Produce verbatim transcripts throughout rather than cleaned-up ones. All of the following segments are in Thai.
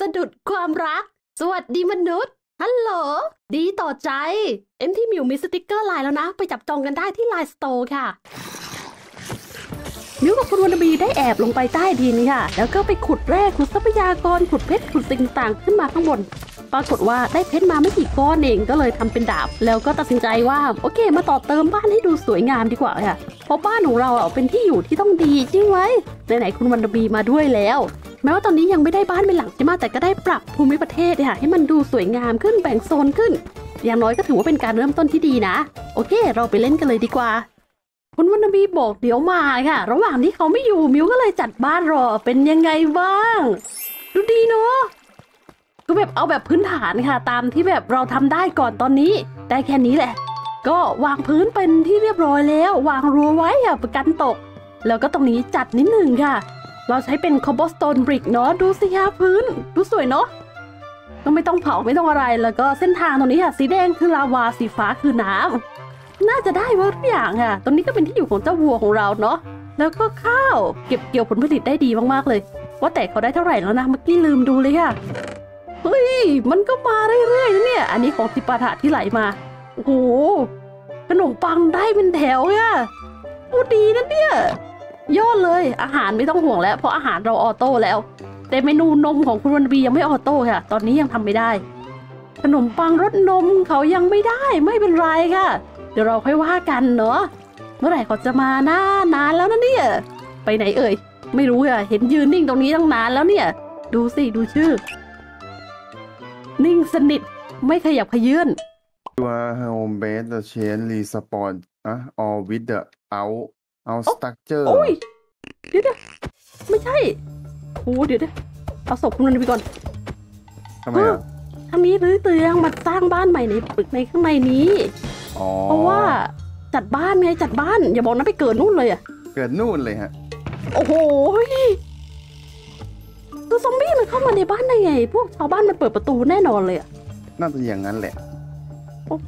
สะดุดความรักสวัสดีมนุษย์ฮัลโหลดีต่อใจเอ็มที่มิวมีสติกเกอร์ไลน์แล้วนะไปจับจองกันได้ที่ไลน์สโตร์ค่ะมิวกับคุณวรรณบีได้แอบลงไปใต้ดินค่ะแล้วก็ไปขุดแร่ขุดทรัพยากรขุดเพชรขุดสิ่งต่างขึ้นมาข้างบนปรากฏว่าได้เพชรมาไม่กี่ก้อนเองก็เลยทำเป็นดาบแล้วก็ตัดสินใจว่าโอเคมาต่อเติมบ้านให้ดูสวยงามดีกว่าค่ะเพราะบ้านของเราเป็นที่อยู่ที่ต้องดีจริงไหมไหนๆคุณวรรณบีมาด้วยแล้วแม้ว่าตอนนี้ยังไม่ได้บ้านเป็นหลังใช่ไหมแต่ก็ได้ปรับภูมิประเทศค่ะให้มันดูสวยงามขึ้นแบ่งโซนขึ้นอย่างน้อยก็ถือว่าเป็นการเริ่มต้นที่ดีนะโอเคเราไปเล่นกันเลยดีกว่าคุณวรรณบีบอกเดี๋ยวมาค่ะระหว่างที่เขาไม่อยู่มิวก็เลยจัดบ้านรอเป็นยังไงบ้างดูดีเนาะก็แบบเอาแบบพื้นฐานค่ะตามที่แบบเราทำได้ก่อนตอนนี้ได้แค่นี้แหละก็วางพื้นเป็นที่เรียบร้อยแล้ววางรั้วไว้ค่ะประกันตกแล้วก็ตรงนี้จัดนิดหนึ่งค่ะเราใช้เป็น cobblestone brick เนาะดูสิคะพื้นดูสวยเนาะก็ไม่ต้องเผาไม่ต้องอะไรแล้วก็เส้นทางตรงนี้ค่ะสีแดงคือลาวาสีฟ้าคือน้ำน่าจะได้ว่าทุกอย่างค่ะตรงนี้ก็เป็นที่อยู่ของเจ้าวัวของเราเนาะแล้วก็ข้าวเก็บเกี่ยวผลผลิตได้ดีมากๆเลยว่าแต่เขาได้เท่าไหร่แล้วนะเมื่อกี้ลืมดูเลยค่ะเฮ้ยมันก็มาเรื่อยๆนะเนี่ยอันนี้ของติปาถะที่ไหลมาโอ้โหขนมปังได้เป็นแถวค่ะโอ้ดีนะเนี่ยยอดเลยอาหารไม่ต้องห่วงแล้วเพราะอาหารเราออโต้แล้วแต่เมนูนมของคุณวันบียังไม่ออโต้ค่ะตอนนี้ยังทำไม่ได้ขนมปังรสนมเขายังไม่ได้ไม่เป็นไรค่ะเดี๋ยวเราค่อยว่ากันเนาะเมื่อไหร่เขาจะมาหน้านานแล้วนะเนี่ยไปไหนเอ่ยไม่รู้อ่ะเห็นยืนนิ่งตรงนี้ตั้งนานแล้วเนี่ยดูสิดูชื่อนิ่งสนิทไม่ขยับขยื่น Your home base the change respawn อ่ะ all with the out out structure โอ้ยเดี๋ยวๆไม่ใช่โอ้เดี๋ยวๆเอาศพคุณนันไปก่อนทำไมอ่ะทางนี้รื้อเตียงมาสร้างบ้านใหม่ในตึกในข้างในนี้เพราะว่าจัดบ้านไงจัดบ้านอย่าบอกนะไปเกิดนู่นเลยอ่ะเกิดนู่นเลยฮะโอ้โหตัวซอมบี้มันเข้ามาในบ้านได้ไงพวกชาวบ้านมันเปิดประตูแน่นอนเลยอ่ะน่าจะอย่างนั้นแหละโอ้โห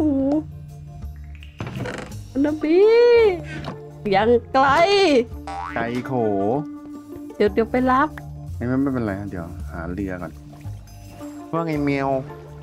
นับบี้ยังไกลไกลโขเดี๋ยวเดี๋ยวไปรับไม่ไม่เป็นไรเดี๋ยวหาเรือก่อนว่าไงแมว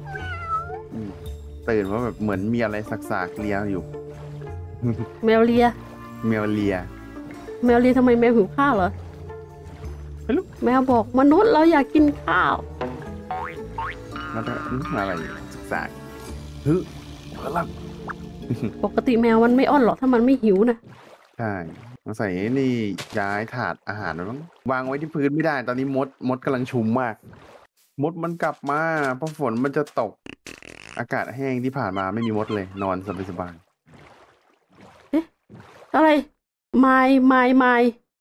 ตื่นว่าแบบเหมือนมีอะไรสักๆเลียอยู่แมวเลียแมวเลียแมวเลียทำไมแมวหิวข้าวเหรอไม่รู้แมวบอกมนุษย์เราอยากกินข้าวมันอะไรสักๆฮึอะไรปกติแมวมันไม่อ้อนหรอกถ้ามันไม่หิวนะใช่มาใส่นี่ย้ายถาดอาหารมันวางไว้ที่พื้นไม่ได้ตอนนี้มดมดกำลังชุมมากมดมันกลับมาเพราะฝนมันจะตกอากาศแห้งที่ผ่านมาไม่มีมดเลยนอนสบายๆเอ๊ะอะไรไม่ไม่ไม่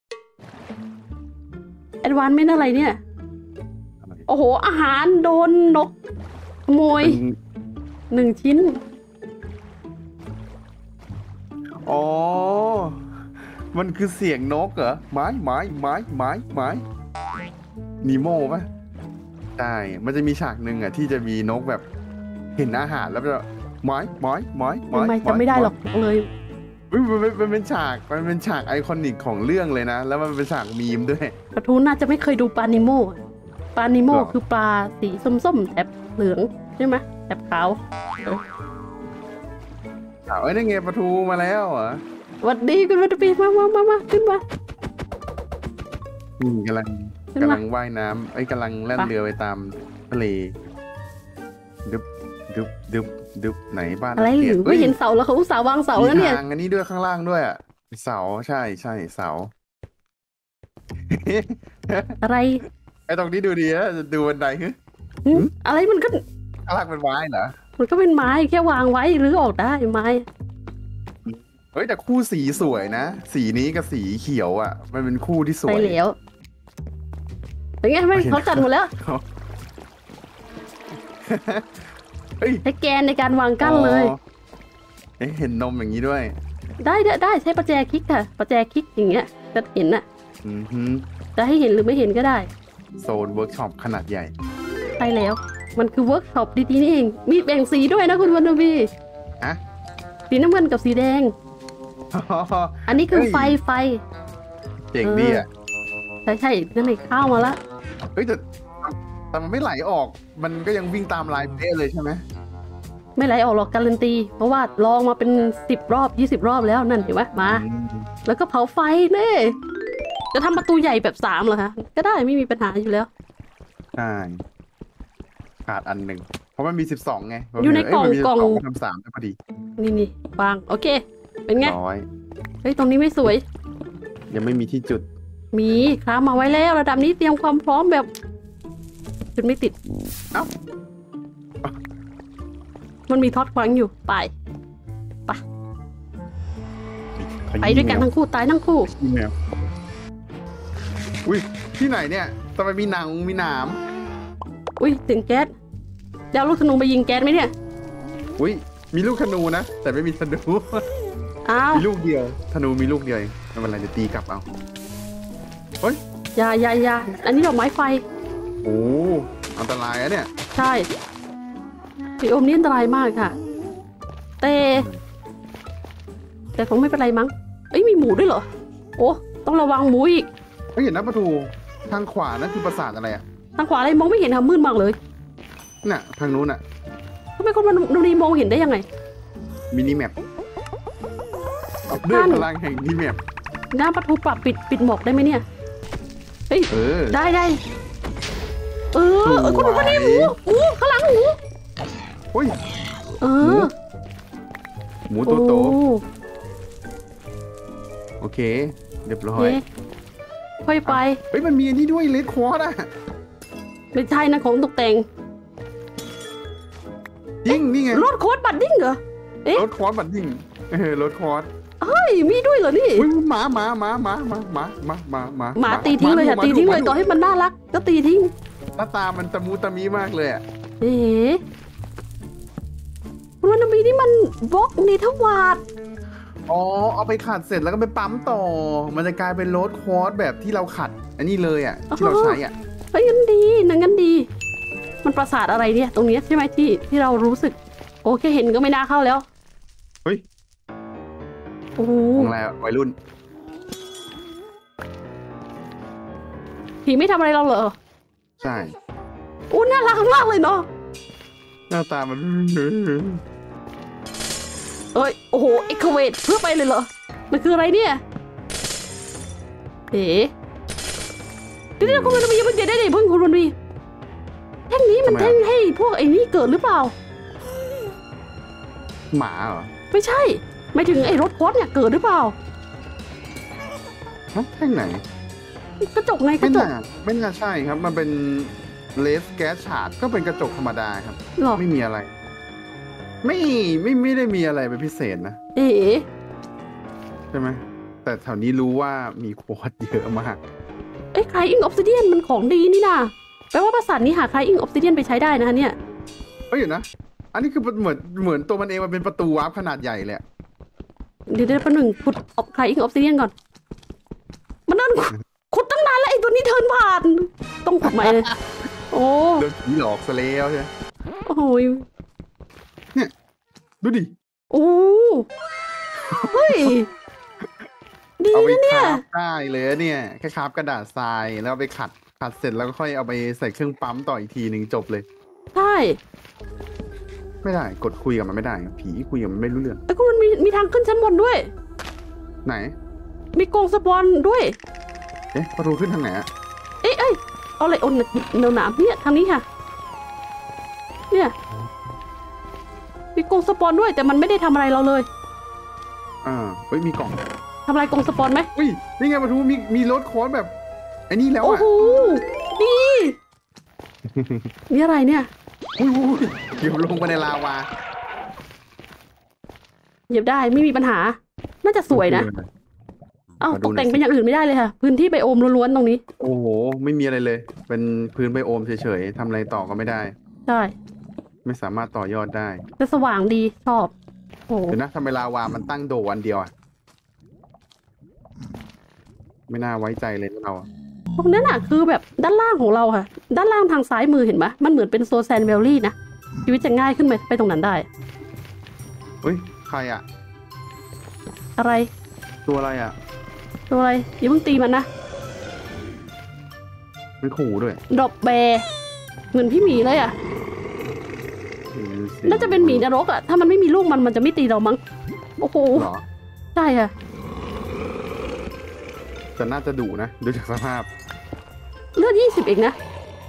แอดวานซ์ไม่อะไรเนี่ยโอ้โหอาหารโดนนกขโมยหนึ่งชิ้นอ๋อมันคือเสียงนกเหรอไม้ไม้ไม้ไม้ไม้นีโม่ปะใช่มันจะมีฉากหนึ่งอ่ะที่จะมีนกแบบเห็นอาหารแล้วจะไม้ไม้ไม้ไม้ไม่จะไม่ได้หรอกเลยมันเป็นฉากมันเป็นฉากไอคอนิกของเรื่องเลยนะแล้วมันเป็นฉากมีมด้วยปะทูน่าจะไม่เคยดูปลานิโม่ปลานิโม่คือปลาสีส้มๆแถบเหลืองใช่ไหมแถบขาวขาวเอ้ยนี่ไงปลาทูมาแล้วเหรอสวัสดีคุณวัตปีมามามามาขึ้นมาอืมกำลังกำลังว่ายน้ำไอ้กำลังแล่นเรือไปตามทะเลดึบดึบดึบดึบไหนบ้านอะไรหรือไม่เห็นเสาแล้วเขาอุตส่าห์วางเสาแล้วเนี่ยมีทางอันนี้ด้วยข้างล่างด้วยอ่ะเสาใช่ใช่เสาอะไรไอ้ตรงนี้ดูดีนะดูบันไดฮึอะไรมันก็ข้างล่างเป็นไม้เหรอมันก็เป็นไม้แค่วางไว้หรือออกได้ไม้เฮ้ยแต่คู่สีสวยนะสีนี้กับสีเขียวอ่ะมันเป็นคู่ที่สวยไปแล้วเป็นไงไม่เขาจัดหมดแล้วใช้แกนในการวางกั้นเลยเห็นนมอย่างนี้ด้วยได้ได้ได้ใช้ประแจคลิกค่ะประแจคลิกอย่างเงี้ยจะเห็นน่ะจะให้เห็นหรือไม่เห็นก็ได้โซนเวิร์กช็อปขนาดใหญ่ใช่แล้วมันคือเวิร์กช็อปดีๆนี่เองมีแบ่งสีด้วยนะคุณวันนบีอะสีน้ำเงินกับสีแดงอันนี้คือไฟไฟเจ๋งดีอ่ะใช่ใช่นั่นเลยเข้ามาละเฮ้ยแต่แต่มันไม่ไหลออกมันก็ยังวิ่งตามลายเป๊ะเลยใช่ไหมไม่ไหลออกหรอกการันตีเพราะว่าลองมาเป็นสิบรอบยี่สิบรอบแล้วนั่นเห็นไหมมาแล้วก็เผาไฟเน่จะทำประตูใหญ่แบบสามเหรอคะก็ได้ไม่มีปัญหาอยู่แล้วใช่ขาดอันหนึ่งเพราะมันมีสิบสองไงอยู่ในกล่องกล่องทำสามพอดีนี่นี่วางโอเคเป็นไงร้อยเฮ้ยตรงนี้ไม่สวยยังไม่มีที่จุดมีครับมาไว้แล้วระดับนี้เตรียมความพร้อมแบบจุดไม่ติดเอ้ามันมีท็อตขวางอยู่ไปไปไปด้วยกันทั้งคู่ตายทั้งคู่อุ้ยที่ไหนเนี่ยทำไมมีหนังมีหนามอุ้ยเสียงแก๊สเดี๋ยวลูกธนูไปยิงแก๊สไหมเนี่ยอุ้ยมีลูกธนูนะแต่ไม่มีธนูอ้าวมีลูกเดียวธนูมีลูกเดียวเองไม่เป็นไรจะตีกลับเอาเฮ้ยอย่าอย่าอย่าอันนี้ดอกไม้ไฟโอ้อันตรายอะเนี่ยใช่ผีอมนี่อันตรายมากค่ะแต่แต่คงไม่เป็นไรมั้งเอ้ยมีหมูด้วยเหรอโอ้ต้องระวังหมูอีกไม่เห็นนะประตูทางขวานั่นคือปราสาทอะไรอะทางขวาอะไรมองไม่เห็นค่ะมืดมากเลยน่ะทางนู้นอะทำไมคนมันดูดีมองเห็นได้ยังไงมินิแมปด้วยพลังแห่งมินิแมปน้ำประตูปรับปิดปิดหมอกได้ไหมเนี่ยเฮ้ยได้ได้เออเออคนดูคนนี้หมูหมูข้างหลังหมูเฮ้ยเออหมูตัวโตโอเคเรียบร้อยค่อยไปเฮ้ยมันมีอันนี้ด้วยเลดคอร์ดอะไม่ใช่นะของตกแต่งยิ่งนี่ไงรถโค้ดบัตดิ้งเหรอรถคอร์ดบัตดิ้งเออรถคอร์ดเฮ้ยมีด้วยเหรอนี่หมาหมาหมาหมาหมาหมาหมาหมาหมาหมาตีทิ้งเลยค่ะตีทิ้งเลยต่อให้มันน่ารักก็ตีทิ้งหน้าตามันตะมูตะมีมากเลยอ่ะเอ๊ะรถน้ำมีนี่มันบล็อกเนเธอร์วาร์ดอ๋อเอาไปขัดเสร็จแล้วก็ไปปั๊มต่อมันจะกลายเป็นรถคอร์สแบบที่เราขัดอันนี้เลยอ่ะที่เราใช้อ่ะเฮ้ยงั้นดีนั่นงั้นดีมันปราสาทอะไรเนี่ยตรงนี้ใช่ไหมที่ที่เรารู้สึกโอเคเห็นก็ไม่น่าเข้าแล้วเฮ้ยโอ้โหอะไรวัยรุ่นผีไม่ทำอะไรเราเหรอใช่โอ้น่ารักมากเลยเนาะหน้าตามันเอ้ยโอ้โหเอ็กเคเวทเพื่อไปเลยเหรอมันคืออะไรเนี่ยเอ๋เดี๋ยวคุณมันมีมันจะได้เดี๋ยวเพิ่งคุณมันมีแท่งนี้มันแท่งให้พวกไอ้นี่เกิดหรือเปล่าหมาเหรอไม่ใช่ไม่ถึงไอ้รถโคสเนี่ยเกิดหรือเปล่าแท่งไหนกระจกไงกระจกไม่น่าใช่ครับมันเป็นเลสแก๊สฉาดก็เป็นกระจกธรรมดาครับไม่มีอะไรไม่ไม่ไม่ได้มีอะไรเป็นพิเศษนะเอ๋ใช่ไหมแต่แถวนี้รู้ว่ามีควอตเยอะมากเอ้ยคลายอิงออฟซิเดียนมันของดีนี่นะแปลว่าปราสาทนี้หาคลายอิงออฟซิเดียนไปใช้ได้นะเนี่ยเอ้ยนะอันนี้คือเหมือนเหมือนตัวมันเองมันเป็นประตูวาร์ปขนาดใหญ่เลยเดี๋ยวเดี๋ยวประหนึ่งขุดออกคลายอิงออฟซิเดียนก่อนมันเดินขุดตั้งนานแล้วไอ้ตัวนี้เทินผ่านต้องขุดใหม่เลยโอ้โดนผีหลอกซะแล้วใช่ไหมโอ้ยเนี่ยดูดิโอ้เฮ้ยดีนะเนี่ยได้เลยเนี่ยแค่คราบกระดาษทรายแล้วไปขัดขัดเสร็จแล้วก็ค่อยเอาไปใส่เครื่องปั๊มต่ออีกทีหนึ่งจบเลยใช่ไม่ได้กดคุยกับมันไม่ได้ผีคุยกับมันไม่รู้เรื่องแต่ก็มันมีมีทางขึ้นชั้นบนด้วยไหนมีกรงสปอนด้วยเอ๊ะประตูขึ้นทางไหนอะเอ้ยเอ้ยเอาอะไรอนเนาหนามเนี่ยทางนี้ค่ะเนี่ยมีกรงสปอนด้วยแต่มันไม่ได้ทำอะไรเราเลยอ่าเฮ้ยมีกล่องทำอะไรกรงสปอนไหมอุ้ยนี่ไงประตูมีมีรถคอร์สแบบไอ้นี่แล้วอ่ะโอ้โหดีนี่อะไรเนี่ยอุ้ยเหยียบลงไปในลาวาเหยียบได้ไม่มีปัญหาน่าจะสวยนะเอ้าตกแต่งเป็นอย่างอื่นไม่ได้เลยค่ะพื้นที่ไบโอมล้วนๆตรงนี้โอ้โหไม่มีอะไรเลยเป็นพื้นไบโอมเฉยๆทำอะไรต่อก็ไม่ได้ใช่ไม่สามารถต่อยอดได้แต่สว่างดีชอบโอ้เดี๋ยวนะทำไมลาวามันตั้งโดวันเดียวอ่ะไม่น่าไว้ใจเลยเราตรงนั้นอ่ะคือแบบด้านล่างของเราค่ะด้านล่างทางซ้ายมือเห็นไหมมันเหมือนเป็นโซแซนเวลลี่นะชีวิตจะง่ายขึ้นไปไปตรงนั้นได้เฮ้ยใครอ่ะอะไรตัวอะไรอ่ะตัวอะไรอย่าเพิ่งตีมันนะมันขู่ด้วยดรอปแบร์เหมือนพี่หมีเลยอ่ะน่าจะเป็นหมีนรกอ่ะถ้ามันไม่มีลูกมันมันจะไม่ตีเรามั้งโอ้โหเหรอใช่ค่ะแต่น่าจะดุนะดูจากสภาพเลือดยี่สิบเองนะ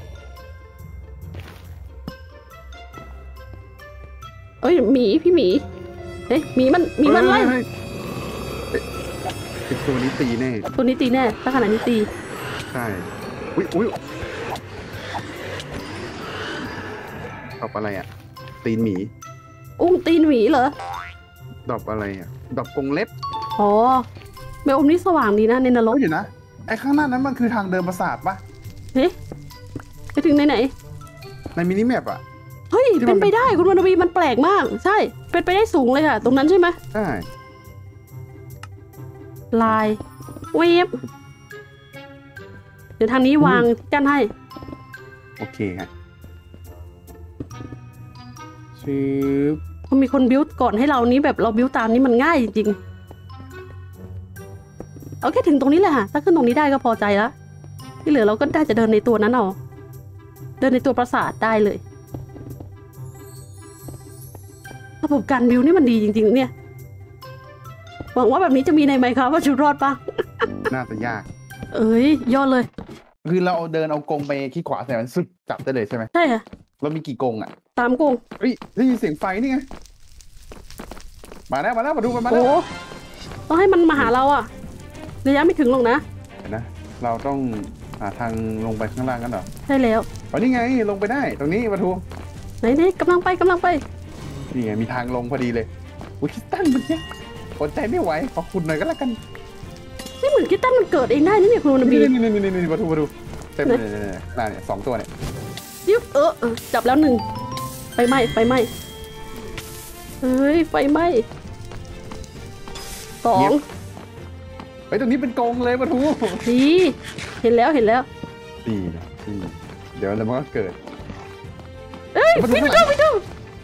เอ้ยหมีพี่หมีเฮ้ยหมีมันหมีมันไล่เฮ้ยเฮ้ยไอ้ตัวนี้ตีแน่ตัวนี้ตีแน่ถ้าขนาดนี้ตีใช่อุ้ยอุ้ยดอกอะไรอ่ะ ตีนหมีอุ้งตีนหมีเหรอดอกอะไรอ่ะ ดอกกรงเล็บอ๋อเบลอมนี่สว่างดีนะในนรกเดี๋ยวนะ ไอ้ข้างหน้านั้นมันคือทางเดินปราสาทปะเฮ้ยไปถึงไหนไหนในมินิแมปอ่ะเฮ้ยที่มัเป็น นไปได้คุณวรรณวีมันแปลกมาก ใช่ เป็นไปได้สูงเลยค่ะ ตรงนั้นใช่ไหมใช่ลายเวฟเดี๋ยวทางนี้วางกันให้โอเคฮะชืบพอมีคนบิ้วก่อนให้เรานี้แบบเราบิ้วตามนี้มันง่ายจริงๆเอาแค่ถึงตรงนี้แหละค่ะถ้าขึ้นตรงนี้ได้ก็พอใจแล้วที่เหลือเราก็ได้จะเดินในตัวนั้นเอาเดินในตัวปราสาทได้เลยระบบการบิ้วนี่มันดีจริงๆเนี่ยหวังว่าแบบนี้จะมีในไหมครับว่าชุดรอดปะน่าจะยากเอ้ยยอดเลยคือเราเอาเดินเอากรงไปขี้ขวาใส่มันสุดจับได้เลยใช่ไหมใช่ค่ะเรามีกี่กรงอ่ะตามกงเฮ้ยได้ยินเสียงไฟนี่ไง มาแล้วมาแล้วมาดูกันมาแล้โอ้วต้องให้มันมาหาเราอะระยะไม่ถึงหรอกนะเห็นนะ เราต้องหาทางลงไปข้างล่างกันเหรอใช่แล้วอ๋อนี่ไงลงไปได้ ตรงนี้ประตูไหนไหนกำลังไปกำลังไปนี่ไงมีทางลงพอดีเลยอุ้ยคิดตั้งมันเนี่ยอดใจไม่ไหวขอคุณหน่อยก็แล้วกันนี่เหมือนคิตตันมันเกิดเองได้นี่เนี่ยคุณวรรณบีนี่นี่นี่นี่นี่ประตูประตูเต็มเลยเนี่ยน่าเนี่ยสองตัวเนี่ยยิบเออเออจับแล้วหนึ่งไฟไหม้ไฟไหม้เฮ้ยไฟไหม้สองเฮ้ยตรงนี้เป็นกรงเลยประตูดีเห็นแล้วเห็นแล้วดีนะดีเดี๋ยวแล้วมันก็เกิดเอ้ยประตูไม่ข้างหต้ลัองงไม่ต้อง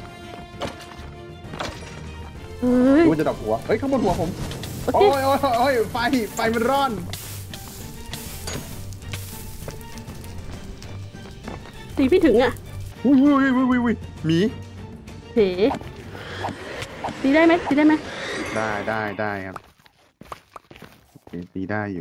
เฮ้ยรู้จะดับหัวเฮ้ยข้างบนหัวผมโอโอ้เคยโอ้ยโอ้ยไฟไฟมันร้อนตีพี่ถึงอ่ะอุ้ยอุ้ยอุ้ยอุ้ยอุ้ยหมีเฮ้ตีได้ไหมตีได้ไหมได้ได้ได้ครับโอเคตีได้อยู่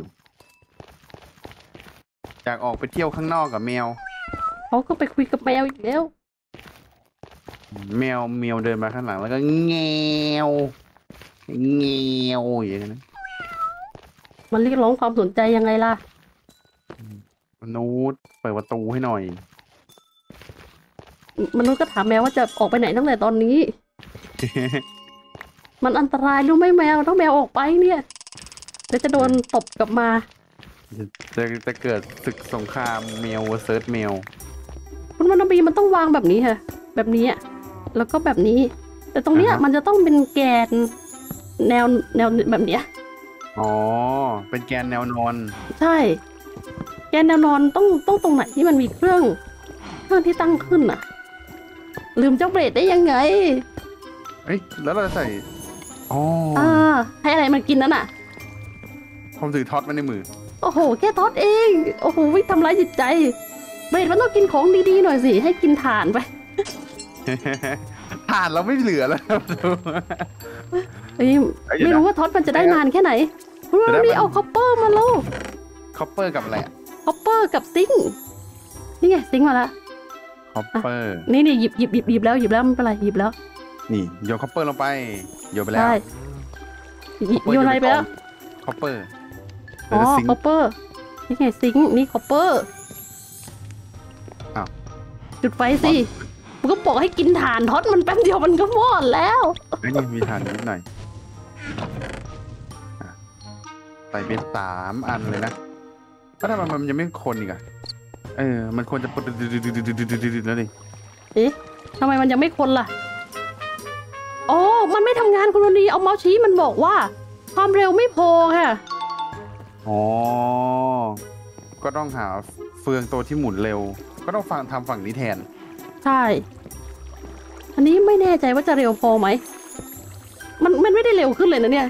อยากออกไปเที่ยวข้างนอกกับแมวเขาก็ไปคุยกับแมวอีกแล้วแมวแมวเดินมาข้างหลังแล้วก็แงวแงวอย่างนั้นมันเรียกร้องความสนใจยังไงล่ะมนุษย์เปิดประตูให้หน่อยมนุษย์ก็ถามแมวว่าจะออกไปไหนตั้งแต่ตอนนี้ มันอันตรายรู้ไหมแมวต้องแมวออกไปเนี่ยเดี๋ยวจะโดนตบกลับมาจะจะเกิดศึกสงครามแมวเซิร์ชแมวคุณวรรณบีมันต้องวางแบบนี้ค่ะ แบบนี้อะแล้วก็แบบนี้ แต่ตรงเนี้ยมันจะต้องเป็นแกนแนวแนวแบบเนี้ยอ๋อเป็นแกนแนวนอนใช่ แกนแนวนอนต้องต้องตรงไหนที่มันมีเครื่องเครื่องที่ตั้งขึ้นอ่ะ ลืมเจ้าเบรดได้ยังไงเอ้ยแล้วเราจะใส่อ๋ออ่าให้อะไรมันกินนั่นอ่ะผมถือท็อตไว้ในมือโอ้โห แค่ทอดเอง โอ้โหวิทำร้ายจิตใจ เบรดมันต้องกินของดีๆหน่อยสิ ให้กินถ่านไปผ่านเราไม่เหลือแล้วเอ้ยไม่รู้ว่าท็อตมันจะได้นานแค่ไหนคุณว่ามีเอาคอปเปอร์มาแล้วคอปเปอร์กับอะไรอะคอปเปอร์กับซิงค์นี่ไงซิงค์มาแล้วคอปเปอร์นี่นี่หยิบหยิบหยิบหยิบแล้วหยิบแล้วไม่เป็นไรหยิบแล้วนี่โยนคอปเปอร์ลงไปโยนไปแล้วใช่หยิบโยนอะไรไปแล้วคอปเปอร์อ๋อคอปเปอร์นี่ไงซิงค์นี่คอปเปอร์อ้าวจุดไฟสิมันก็บอกให้กินถ่านท็อตมันแป๊บเดียวมันก็มอดแล้วไอ้นี่มีฐานนิดหน่อยอ่ะใส่เป็นสามอันเลยนะก็ทำไมมันยังไม่คนอีกอะเออมันควรจะปดๆๆๆๆๆแล้วดิเอ๊ะทำไมมันยังไม่คนล่ะอ๋อมันไม่ทำงานคุณวันนี้เอาเมาส์ชี้มันบอกว่า ความเร็วไม่พอค่ะอ๋อก็ต้องหาเฟืองตัวที่หมุนเร็ว ก็ต้องฟังทำฝั่งนี้แทนใช่ อันนี้ไม่แน่ใจว่าจะเร็วพอไหม มันมันไม่ได้เร็วขึ้นเลยนะเนี่ย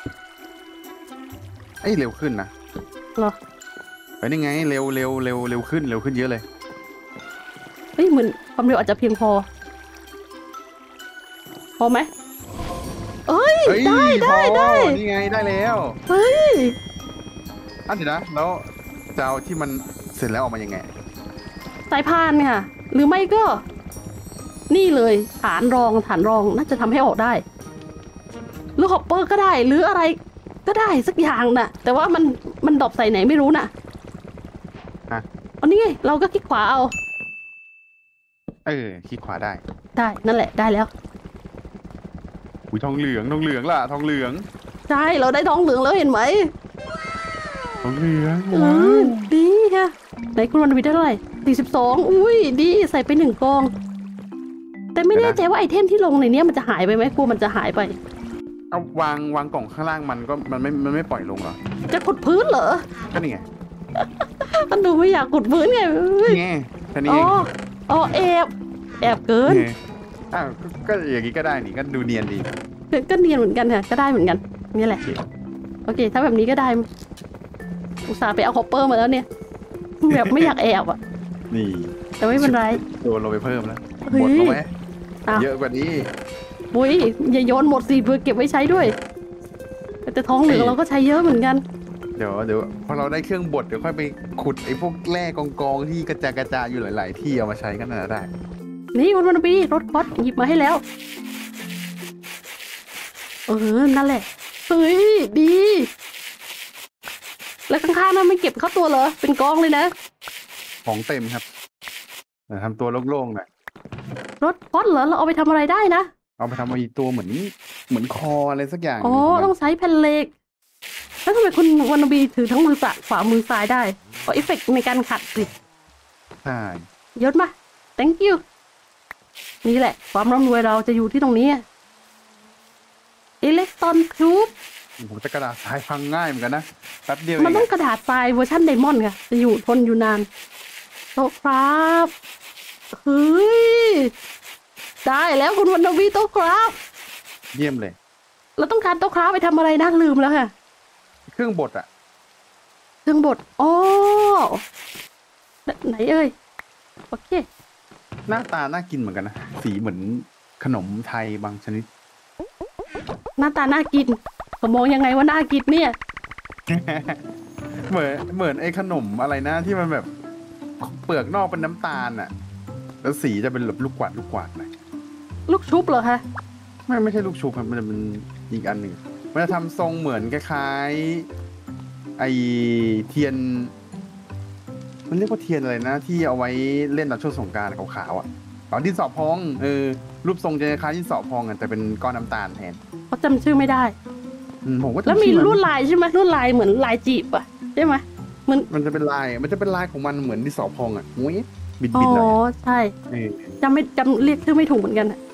เอ้ยเร็วขึ้นนะเหรอไปนี่ไงเร็วเร็วเร็วเร็วขึ้นเร็วขึ้นเยอะเลยเฮ้ยเหมือนความเร็วอาจจะเพียงพอพอไหมเอ้ยเฮ้ยได้ได้พอได้นี่ไงได้แล้วเฮ้ยอันเดี๋ยวนะแล้วจะเอาที่มันเสร็จแล้วออกมายังไงสายพานค่ะ หรือไม่ก็ นี่เลยฐานรองฐานรองน่าจะทำให้ออกได้หรือฮอปเปอร์ก็ได้หรืออะไรก็ได้สักอย่างน่ะ แต่ว่ามันมันดรอปใส่ไหนไม่รู้น่ะฮะเอานี่ไงเราก็คลิกขวาเอาเออคลิกขวาได้ได้นั่นแหละได้แล้วอุ้ยทองเหลืองทองเหลืองล่ะทองเหลืองใช่เราได้ทองเหลืองแล้วเห็นไหมทองเหลืองเออดีค่ะไหนคุณวันวิทย์ได้เท่าไหร่สี่สิบสองอุ้ยดีใส่ไปหนึ่งกอง แต่ไม่แน่ใจว่าไอเทมที่ลงในเนี้ยมันจะหายไปไหมกลัวมันจะหายไปเอาวางวางกล่องข้างล่างมันก็มันไม่มันไม่ปล่อยลงเหรอจะขุดพื้นเหรอก็นี่ไงมันดูไม่อยากขุดพื้นไงเอ้ยนี่ไงแค่นี้อ๋เออง อ๋อแอบแอบเกินนี่ไงอ้าวก็ก็อย่างนี้ก็ได้นี่ก็ดูเนียนดีก็ก็เนียนเหมือนกันค่ะก็ได้เหมือนกันนี่แหละโอเค ถ้าแบบนี้ก็ได้อุตส่าห์ไปเอาคอปเปอร์มาแล้วเนี่ยแบบไม่อยากแอบอ่ะนี่แต่ไม่เป็นไรโดนลงไปเพิ่มแล้วเฮ้ยหมดแล้วไหมอ้าวเยอะกว่านี้อุ้ยอย่าโยนหมดสิเพื่อเก็บไว้ใช้ด้วยแต่ท้องเหลืองเราก็ใช้เยอะเหมือนกันเดี๋ยวเดี๋ยวพอเราได้เครื่องบดเดี๋ยวค่อยไปขุดไอ้พวกแร่กองกองๆที่กระจายกระจายอยู่หลาย ๆ ที่เอามาใช้กันน่าจะได้นี่คุณวันปีรถป๊อตหยิบมาให้แล้ว เออ นั่นแหละ เฮ้ย ดี แล้วข้างๆนั้นไม่เก็บเข้าตัวเหรอ เป็นกองเลยนะของเต็มครับเดี๋ยวทำตัวโล่งๆหน่อยรถป๊อตเหรอ เราเอาไปทำอะไรได้นะเอาไปทำไอ้ตัวเหมือนเหมือนคออะไรสักอย่างอ๋อ ต้องใช้แผ่นเหล็ก แล้วทำไมคุณวันบีถือทั้งมือซ้ายขวามือซ้ายได้เพราะเอฟเฟกต์ในการขัดสิใช่ยศมา thank you นี่แหละ ความร่ำรวยเราจะอยู่ที่ตรงนี้อิเล็กตรอนทูบผมจะกระดาษทรายพังง่ายเหมือนกันนะแป๊บเดียวเอมันงต้องอะกระดาษทรายเวอร์ชันไดมอนด์ค่ะ จะอยู่ทนอยู่นานโต๊ะครับเฮ้ย ได้แล้วคุณวันบีโต๊ะครับเยี่ยมเลยเราต้องการโต๊ะครับไปทำอะไรนะลืมแล้วค่ะเครื่องบดอะเครื่องบดอ๋อไหนเอ่ย โอเคหน้าตาน่ากินเหมือนกันนะสีเหมือนขนมไทยบางชนิดหน้าตาน่ากินผมมองยังไงว่าน่ากินเนี่ยเหมือนเหมือนไอ้ขนมอะไรนะที่มันแบบเปลือกนอกเป็นน้ำตาลอะแล้วสีจะเป็นแบบลูกกวาดลูกกวาดหน่อยลูกชุบเหรอคะไม่ไม่ใช่ลูกชุบครับมันจะเป็นอีกอันหนึ่งมันจะทำทรงเหมือนคล้ายๆไอเทียน มันเรียกว่าเทียนอะไรนะ ที่เอาไว้เล่นตอนช่วงสงกรานต์ขาวๆอ่ะอ๋อดินสอพองเออรูปทรงจะคล้ายดินสอพองอ่ะแต่เป็นก้อนน้ำตาลแทนเขาจำชื่อไม่ได้อืมผมก็จำแล้วมีชื่อลวดลายใช่ไหมลวดลายเหมือนลายจีบอ่ะใช่ไหมเหมือนมันจะเป็นลายมันจะเป็นลายของมันเหมือนดินสอพองอ่ะงุ้ยบิดอ๋บิดหน่อยอใช่เออจำไม่จำเรียกชื่อไม่ถูกเหมือนกันอะ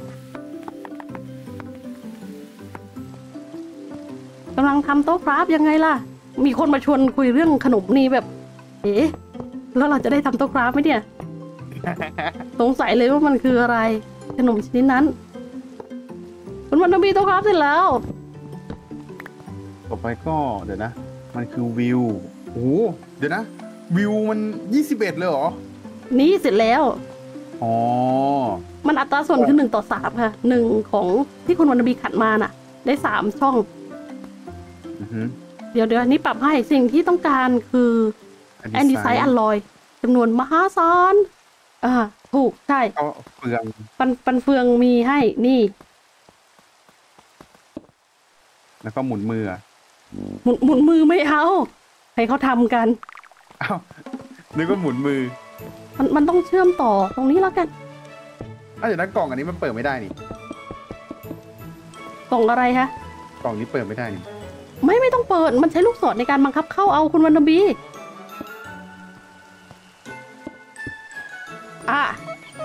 กำลังทำโต๊ะคราฟยังไงล่ะ มีคนมาชวนคุยเรื่องขนมนี่แบบ เอ๊ะแล้วเราจะได้ทำโต๊ะคราฟไหมเนี่ย สงสัยเลยว่ามันคืออะไร ขนมชนิดนั้นคุณวันนบีโต๊ะคราฟเสร็จแล้วต่อไปก็เดี๋ยวนะ มันคือวิวโอ้โหเดี๋ยวนะ วิวมันยี่สิบเอ็ดเลยเหรอนี่เสร็จแล้วอ๋อมันอัตราส่วนคือหนึ่งต่อสามค่ะหนึ่งของที่คุณวันนบีขัดมาน่ะ ได้สามช่องอือฮึเดี๋ยวเดี๋ยวอันนี้ปรับให้สิ่งที่ต้องการคือแอนดีไซน์อัลลอยจำนวนมหาศาลอ่า ถูกใช่เอาเปลืองปันปันเฟืองมีให้นี่แล้วก็หมุนมืออะหมุนหมุนมือไม่เอา ให้เขาทำกันอ้าวนึกว่าหมุนมือมันมันต้องเชื่อมต่อตรงนี้แล้วกันอ้าวเดี๋ยวนะกล่องอันนี้มันเปิดไม่ได้นี่กล่องอะไรคะกล่องนี้เปิดไม่ได้นี่ไม่ไม่ต้องเปิด มันใช้ลูกศรในการบังคับเข้าเอาคุณวันนบีอ่ะ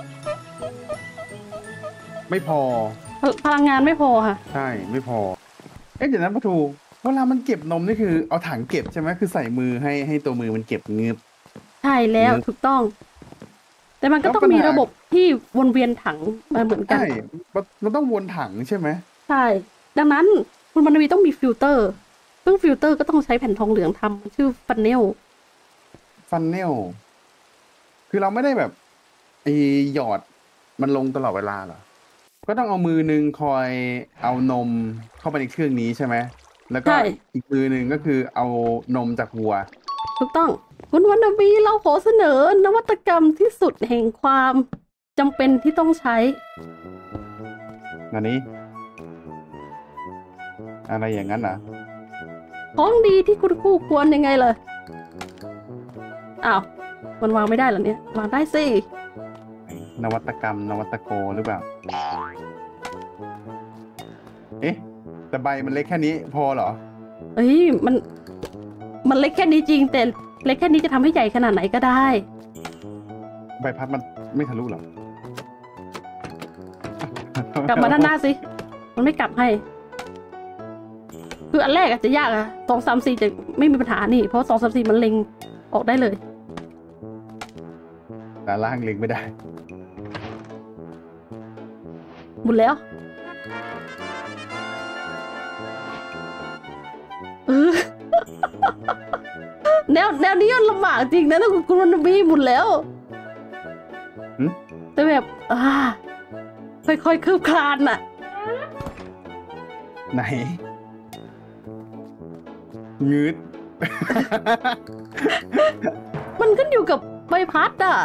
ไม่พอพพลังงานไม่พอค่ะใช่ ไม่พอ เอ๊ะเดี๋ยวนะปะทูเวลามันเก็บนมนี่คือเอาถังเก็บใช่ไหมคือใส่มือให้ให้ตัวมือมันเก็บเงือบใช่แล้วเนอะถูกต้อง แต่มันก็ต้องแล้วปัญหามีมีระบบที่วนเวียนถังมาเหมือนกันใช่มันมันต้องวนถังใช่ไหมใช่ ดังนั้นคุณมันวีต้องมีฟิลเตอร์ ซึ่งฟิลเตอร์ก็ต้องใช้แผ่นทองเหลืองทำชื่อฟันเนลฟันเนลคือเราไม่ได้แบบไอหยอดมันลงตลอดเวลาเหรอก็ต้องเอามือหนึ่งคอยเอานมเข้าไปในเครื่องนี้ใช่ไหมแล้วก็อีกมือหนึ่งก็คือเอานมจากวัวถูกต้องคุณวันนาบีเราขอเสนอนวัตกรรมที่สุดแห่งความจำเป็นที่ต้องใช้อันนี้อะไรอย่างนั้นอ่ะของดีที่คุณคู่ควรยังไงเลยอ้าวมันวางไม่ได้เหรอเนี่ยวางได้สินวัตกรรมนวัตโกหรือเปล่าเอ๊ะแต่ใบมันเล็กแค่นี้พอเหรอเอ้ยมันมันเล็กแค่นี้จริงแต่เล็กแค่นี้จะทำให้ใหญ่ขนาดไหนก็ได้ใบพัดมันไม่ทะลุหรอกลับมาด้านหน้าสิมันไม่กลับให้คืออันแรกอาจจะยากอะสองสามสี่จะไม่มีปัญหานี่เพราะสองสามสี่มันเล็งออกได้เลยแต่ล่างเล็งไม่ได้หมดแล้วเออแนวแนวนี้ลำบากจริงนะนะคุณวันนาบีหมดแล้วแต่แบบอ่าค่อยๆคืบคลานน่ะไหนงืดมันก็อยู่กับใบพัดอ่ะ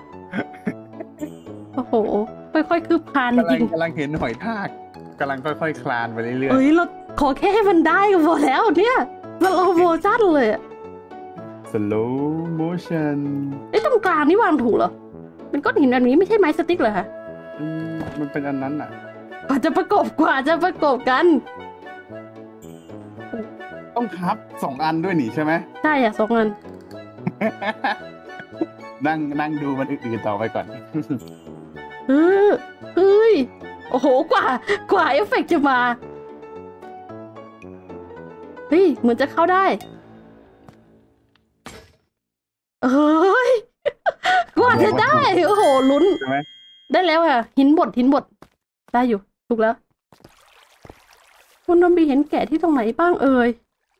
โอ้โหค่อยๆคืบคลานจริงกำลังเห็นหอยทากกำลังค่อยๆคลานไปเรื่อยๆเอ้ยเราขอแค่ให้มันได้ก็พอแล้วเนี่ยมันโลโมชั่นเลยอะ slow motion ไอ้ตรงกลางนี่วางถูกเหรอเป็นก้อนหินแบบนี้ไม่ใช่ไม้สติ๊กเหรอคะมันเป็นอันนั้นอ่ะกว่าจะประกบกว่าจะประกบกันต้องครับสองอันด้วยนี่ใช่ไหมใช่อ่ะสองอันนั่งนั่งดูมันอื่นๆต่อไปก่อนเออเฮ้ยโอ้โหกว่ากว่าเอฟเฟกต์จะมาเฮ้ยเหมือนจะเข้าได้เอ้ยกว่าจะได้โอ้โหลุ้นได้แล้วอ่ะหินบดหินบดได้อยู่ถูกแล้วคุณน้องบีเห็นแกะที่ตรงไหนบ้างเอ่ย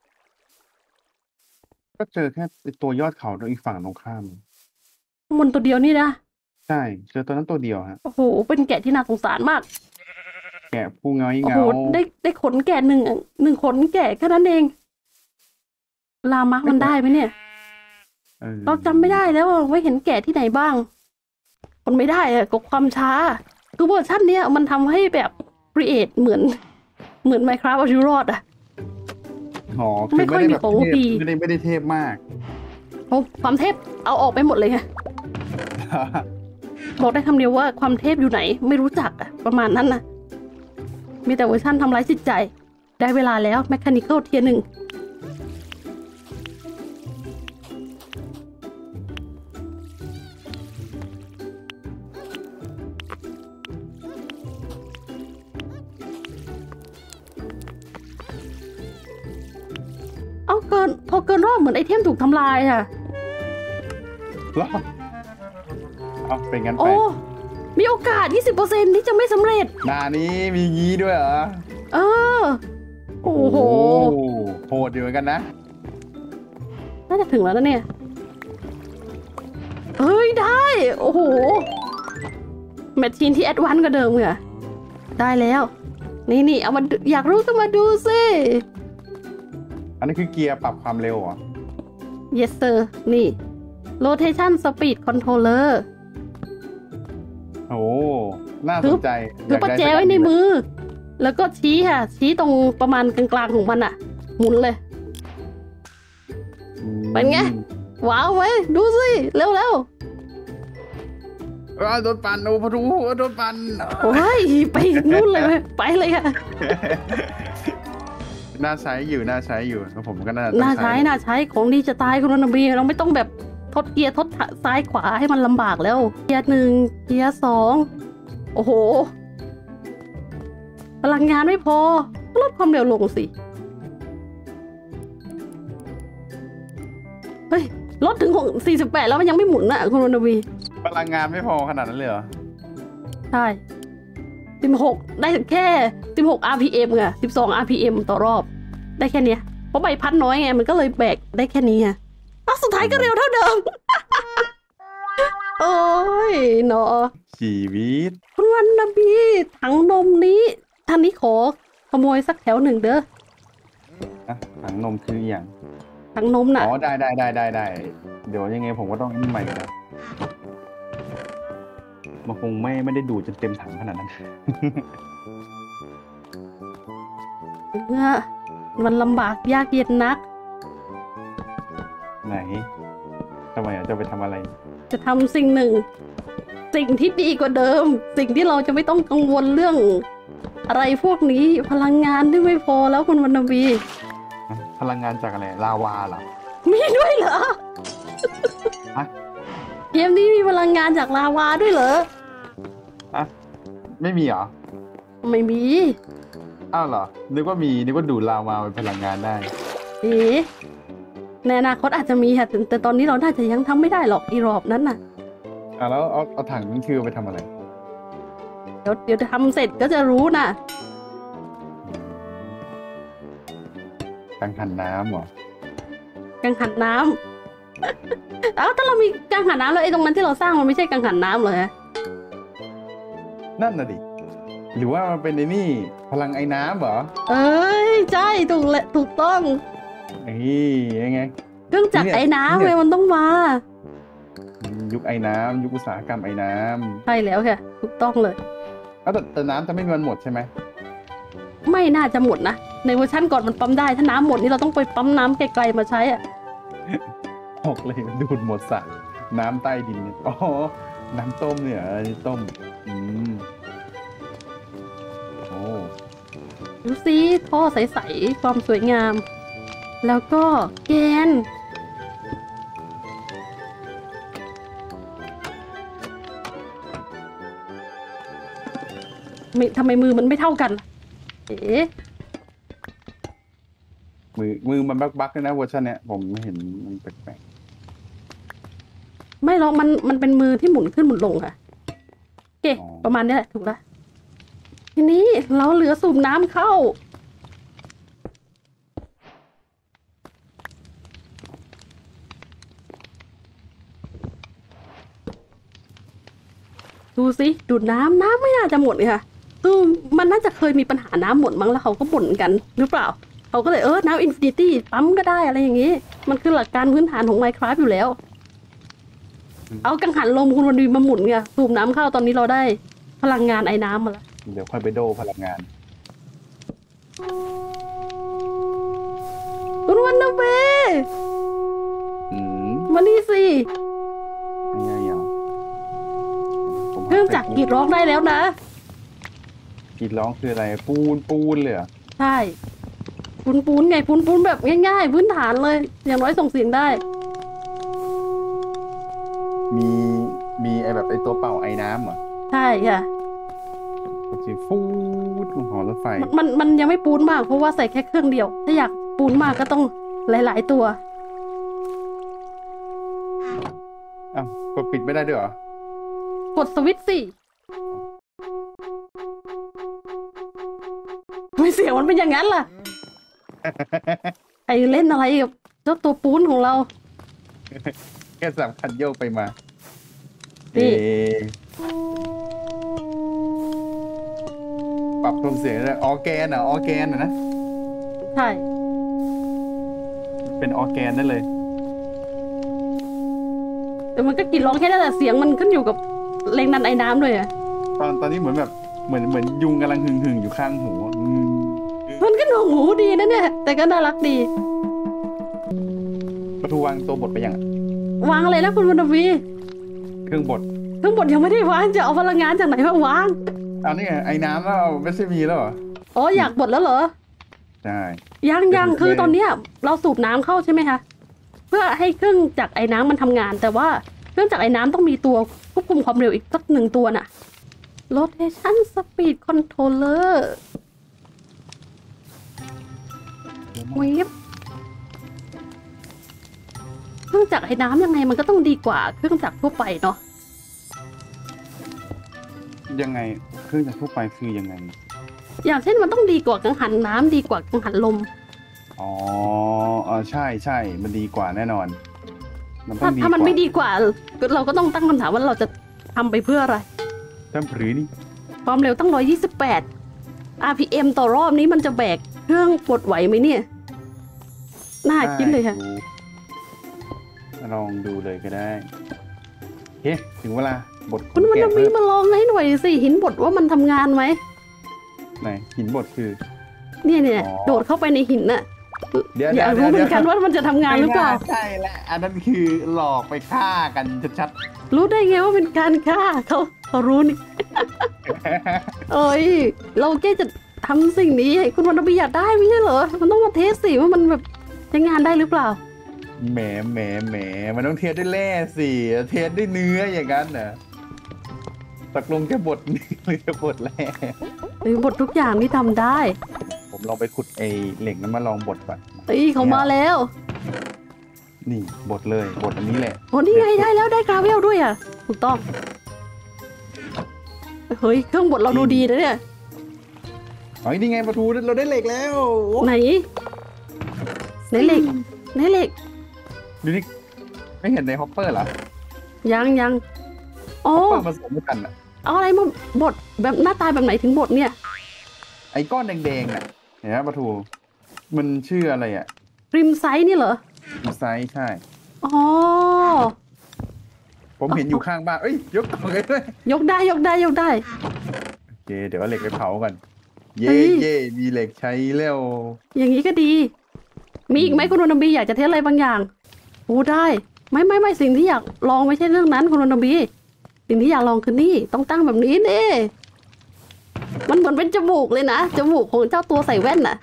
ก็เจอแค่ตัวยอดเขาตรงอีกฝั่งตรงข้ามบนตัวเดียวนี่นะใช่เจอตัวนั้นตัวเดียวฮะโอ้โหเป็นแกะที่น่าสงสารมากแกะผู้เงาเงาโอ้โหได้ได้ขนแกะหนึ่งหนึ่งขนแกะแค่นั้นเองลามักมันได้ไหมเนี่ยเราจำไม่ได้แล้วว่าเห็นแกะที่ไหนบ้างมันไม่ได้อะกับความช้าคือเวอร์ชันเนี้ยมันทำให้แบบครีเอทเหมือนเหมือน Minecraft เอาชีวิตรอดอะอ๋อไม่ค่อยมีของดีไม่ได้ไม่ได้เทพมากโอ้ความเทพเอาออกไปหมดเลยไงบอกได้คำเดียวว่าความเทพอยู่ไหนไม่รู้จักอะประมาณนั้นนะมีแต่เวอร์ชันทำร้ายจิตใจได้เวลาแล้วแมคคานิคอลเทียร์หนึ่งเอาเกินพอเกินรอบเหมือนไอเทมถูกทำลายค่ะแล้วเอาเป็นงั้นไปโอ้มีโอกาส ยี่สิบเปอร์เซ็นต์ ที่จะไม่สำเร็จนานี้มีงี้ด้วยเหรอเออโอ้โหโหดอยู่เหมือนกันนะน่าจะถึงแล้วนะเนี่ยเฮ้ยได้โอ้โหแมชชีนที่แอดวานซ์ก็เดิมเหรอได้แล้วนี่นี่เอามาอยากรู้ก็มาดูสิอันนี้คือเกียร์ปรับความเร็วเหรอ yes sir นี่ rotation speed controller โอ้น่าสนใจถือประแจไว้ในมือแล้วก็ชี้ค่ะชี้ตรงประมาณกลางๆของมันอ่ะหมุนเลยเป็นไงว้าวไหมดูสิเร็วๆโดนปั่นโอ้พอดูโดนปั่นโอ้ยไปนู่นเลยไปเลยค่ะน่าใช้อยู่น่าใช้อยู่ผมก็น่าน่าใช้น่าใช้ของดีจะตายคุณนบีเราไม่ต้องแบบทดเกียร์ทดซ้ายขวาให้มันลำบากแล้วเกียร์หนึ่งเกียร์สองโอ้โหพลังงานไม่พอลดความเร็วลงสิเฮ้ยลดถึงสี่สิบแปดแล้วมันยังไม่หมุนอ่ะคุณนบีพลังงานไม่พอขนาดนั้นเลยเหรอใช่สิบหกได้แค่สิบหก อาร์ พี เอ็ม ไงสิบสอง อาร์ พี เอ็ม ต่อรอบได้แค่นี้เพราะใบพัดน้อยไงมันก็เลยแบกได้แค่นี้ไงสุดท้ายก็เร็วเท่าเดิมโอ้ยเนาะชีวิตคุณวันนาบีถังนมนี้ท่านนี้ขอขโมยสักแถวหนึ่งเด้ออะถังนมคืออย่างถังนมน่ะอ๋อได้ได้ได้ได้ได้เดี๋ยวยังไงผมก็ต้องนี่ใหม่นะมันคงไม่ไม่ได้ดูดจนเต็มถังขนาดนั้นเมื่อมันลำบากยากเย็นนักไหนทำไมอ่ะจะไปทำอะไรจะทำสิ่งหนึ่ง สิ่งที่ดีกว่าเดิม สิ่งที่เราจะไม่ต้องกังวลเรื่อง อะไรพวกนี้พลังงานที่ไม่พอแล้วคุณวันนาบีพลังงานจากอะไรลาวาเหรอมีด้วยเหรอฮะเกมนี้มีพลังงานจากลาวาด้วยเหรออะไม่มีเหรอไม่มีอ้าวเหรอนึกว่ามีนึกว่าดูดลาวาเป็นพลังงานได้เอ๊ะในอนาคตอาจจะมีค่ะแต่แต่ตอนนี้เราน่าจะยังทำไม่ได้หรอกอีรอบนั้นน่ะอ่ะแล้วเอาเอาถังนี้คือเอาไปทำอะไรเดี๋ยวเดี๋ยวทำเสร็จก็จะรู้นะกังหันน้ำเหรอกังหันน้ำ เอ้าถ้าเรามีกังหันน้ำแล้วไอ้ตรงนั้นที่เราสร้างมันไม่ใช่กังหันน้ำเหรอฮะนั่นน่ะดิหรือว่ามันเป็นในนี่พลังไอ้น้ำเหรอเอ้ยใช่ถูกแหละถูกต้องนี่ยังไงเครื่องจักรเนี่ยไอ้น้ำเนี่เลยยมันต้องมายุคไอ้น้ำยุคอุตสาหกรรมไอ้น้ใช่แล้วค่ะถูกต้องเลยำแล้วแต่แต่น้ำจะไม่มีวันหมดใช่ไหมไม่น่าจะหมดนะในเวอร์ชั่นก่อนมันปั๊มได้ถ้าน้ำหมดนี่เราต้องไปปั๊มน้ำไกลๆมาใช้อะออกเลยดูดหมดสระน้ำใต้ดินเนี่ยอ๋อน้ำต้มเนี่ยอันนี้ต้มอืมโอ้ดูสิท่อใสๆความสวยงาม แล้วก็แกนไม่ทำไมมือมันไม่เท่ากัน เอ๊ะมือมือมันบักบักเลยนะเวอร์ชันเนี้ยผมเห็นมันแปลกไม่หรอกมันมันเป็นมือที่หมุนขึ้นหมุนลงค่ะโอเคประมาณนี้แหละถูกแล้วทีนี้เราเหลือสูบน้ำเข้า ดูสิดูดน้ำน้ำไม่น่าจะหมดเลยค่ะคือมันน่าจะเคยมีปัญหาน้ำหมดมั้งแล้วเขาก็บ่นกันหรือเปล่าเขาก็เลยเออน้ำอินฟินิตี้ปั๊มก็ได้อะไรอย่างนี้ มันคือหลักการพื้นฐานของ Minecraft อยู่แล้ว เอากังหันลมคุณวันดีมาหมุนไงสูบน้ำเข้าตอนนี้เราได้พลังงานไอ้น้ำมาแล้วๆเดี๋ยวค่อยไปโดพลังงานคุณวันนาเบอืมมานี่สิยังไงอ่ะผมเครื่องจักรกรีดร้องได้แล้วนะกรีดร้องคืออะไรปูนปูนเลยเหรอใช่ปูนปูนไงปูนปูนแบบง่ายๆพื้นฐานเลย อย่างน้อยส่งเสียงได้มีมีไอแบบไอตัวเป่าไอ้น้ำเหรอใช่ค่ะก็คือฟูดของหอรถไฟมันมันมันยังไม่ปูนมากเพราะว่าใส่แค่เครื่องเดียว ถ้าอยากปูนมากก็ต้องหลายๆตัวอ้าวกดปิดไม่ได้ด้วยเหรอกดสวิตช์สิไม่เสียงมันเป็นอย่างนั้นล่ะ ไอเล่นอะไรกับเจ้าตัวปูนของเราแค่สามคันโยกไปมานี่เอะปรับโทนเสียงเลยออร์แกนเหรอออร์แกนเหรอนะใช่เป็นออร์แกนได้เลยแต่มันก็กรีดร้องแค่นั้นแหละเสียงมันขึ้นอยู่กับแรงดันไอ้น้ำด้วยอะตอนตอนนี้เหมือนแบบเหมือนเหมือนยุงกำลังหึงหึงๆอยู่ข้างหูอืมมันก็หนวกหูดีนะเนี่ย แต่ก็น่ารักดีประตูวางตัวบทไปยังอะวางอะไรแล้วคุณวรรณวีเครื่องบดเครื่องบดยังไม่ได้วางจะเอาพลังงานจากไหนมาวางเอานี่ไงไอ้น้ำแล้วไม่ใช่มีแล้วเหรออ๋ออยากบดแล้วเหรอใช่ยังยังเดี๋ยวคือเดี๋ยวตอนเนี้ยเราสูบน้ำเข้าใช่ไหมคะเพื่อให้เครื่องจักรไอ้น้ำมันทำงาน แต่ว่าเครื่องจักรไอ้น้ำต้องมีตัวควบคุมความเร็วอีกสักหนึ่งตัวน่ะ rotation speed controller เวฟเครื่องจักรไอ้น้ำยังไงมันก็ต้องดีกว่าเครื่องจักรทั่วไปเนาะยังไงเครื่องจากทั่วไปคือยังไงอย่างเช่นมันต้องดีกว่ากังหันน้ำดีกว่ากังหันลมอ๋อเออใช่ใช่มันดีกว่าแน่นอนมันต้ถ้าองดีถ้ามันกว่าไม่ดีกว่า เราก็ต้องตั้งคำถามว่าเราจะทำไปเพื่ออะไรตั้งผือนี่ความเร็วตั้งหนึ่งร้อยยี่สิบแปด อาร์ พี เอ็ม ต่อรอบนี้มันจะแบกเครื่องปลดไหวไหมเนี่ย น่าคิดเลยค่ะได้ดูลองดูเลยก็ได้โอเคถึงเวลาบทคุณวันแกะนาบีมาลองให้หน่อยสิหินบดว่ามันทำงานไหมไหนหินบทคือเนี่ยเนี่ยอ๋อโดดเข้าไปในหินน่ะเดี๋ยวอยากรู้เดี๋ยวเหมือนกันเดี๋ยวว่ามันจะทำงานหรือเปล่าไม่น่ใช่แหละอันนั้นคือหลอกไปฆ่ากันชัดรู้ได้ไงว่าเป็นการฆ่าเขาเขารู้นี่ๆเอ้ย เราแค่จะทำสิ่งนี้ให้คุณวันนาบีอยากได้ไม่ใช่เหรอ มันต้องมาเทสสิว่ามันแบบใช้งานได้หรือเปล่าแหมแหมแหมมันต้องเทสด้วยแร่สิเทสด้วยเนื้ออย่างนั้นเหรอตกลงจะบดเนื้อหรือจะบดแร่หรือบททุกอย่างที่ทำได้ผมลองไปขุดไอ้เหล็กนั้นมาลองบดก่อนเอ้ยเขามาแล้วนี่บดเลยบดอันนี้แหละโอ้นี่ไงได้แล้วได้กราเวลด้วยอ่ะ ถูกต้อง เฮ้ย เครื่องบดเราดูดีนะเนี่ยเฮ้ยนี่ไงประตูเราได้เหล็กแล้วโอ้ไหนไหนเหล็กไหนเหล็กดูนี่ไม่เห็นในฮอปเปอร์เหรอยังยังอ๋อฮอปเปอร์ผสมกันอ่ะเอาอะไรมาบดแบบหน้าตาแบบไหนถึงบดเนี่ยไอ้ก้อนแดงๆน่ะเห็นไหมประตูมันชื่ออะไรอ่ะริมไซส์นี่เหรอไซส์ใช่อ๋อผมเห็นอยู่ข้างบ้านเอ้ยยกต่อเลยด้วยยกได้ยกได้ยกได้โอเคเดี๋ยวเอาเหล็กไปเผากันเฮ้เย่ยเย่มีเหล็กใช้แล้วอย่างนี้ก็ดี มีอีกไหมคุณวันนบีอยากจะเทสอะไรบางอย่างโอ้ได้ ไม่ไม่ไม่สิ่งที่อยากลองไม่ใช่เรื่องนั้นคุณวันนบี สิ่งที่อยากลองคือนี่ต้องตั้งแบบนี้เน่มันเหมือนเป็นจมูกเลยนะจมูกของเจ้าตัวใส่แว่นน่ะ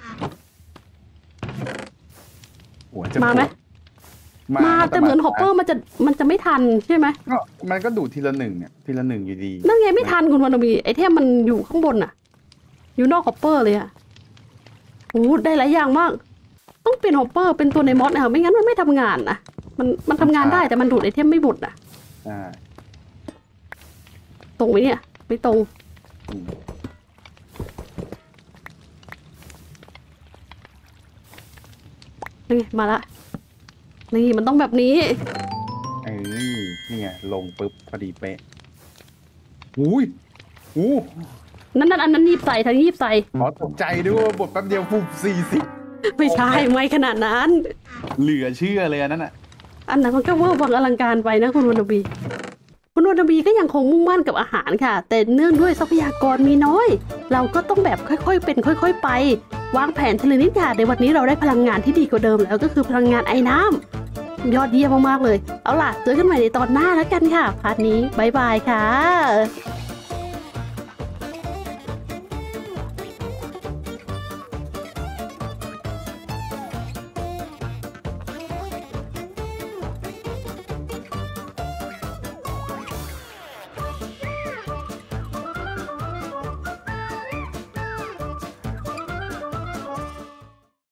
โอ้จะมาไหมมามาแต่เหมือนฮอปเปอร์มันจะมันจะไม่ทันใช่ไหมก็มันก็ดูดทีละหนึ่งเนี่ยทีละหนึ่งอยู่ดีนั่นไงไม่ทันคุณวันนบีไอเทมมันอยู่ข้างบนน่ะ อยู่นอกฮอปเปอร์เลยอะโอ้ได้หลายอย่างมาก ต้องเป็นฮอปเปอร์เป็นตัวในมอสนะคะไม่งั้นมันไม่ทำงานนะมันมันทำงานได้แต่มันดูดไอเทมไม่หมดน่ะอ่าตรงไหมเนี่ย ไม่ตรงอืมนี่ไงมาละนี่มันต้องแบบนี้เอ้ยนี่ไงลงปุ๊บพอดีเป๊ะอุ้ยอู้นั่นนั่นอันนั้นยีบใส่ทางยีบใส่ขอตกใจด้วยว่าบทแป๊บเดียวฟุบสี่สิบไม่ใช่ไม่ขนาดนั้นเหลือเชื่อเลยอันนั้นอ่ะอันนั้นมันก็เวอร์วังอลังการไปนะคุณวันนบี คุณวันนบีก็ยังคงมุ่งมั่นกับอาหารค่ะ แต่เนื่องด้วยทรัพยากรมีน้อย เราก็ต้องแบบค่อยๆเป็นค่อย ๆ ไป วางแผนทีละนิดค่ะในวันนี้เราได้พลังงานที่ดีกว่าเดิมแล้วก็คือพลังงานไอ้น้ำยอดเยี่ยมมากๆเลย เอาล่ะเจอกันใหม่ในตอนหน้าแล้วกันค่ะพาร์ทนี้บ๊ายบายค่ะ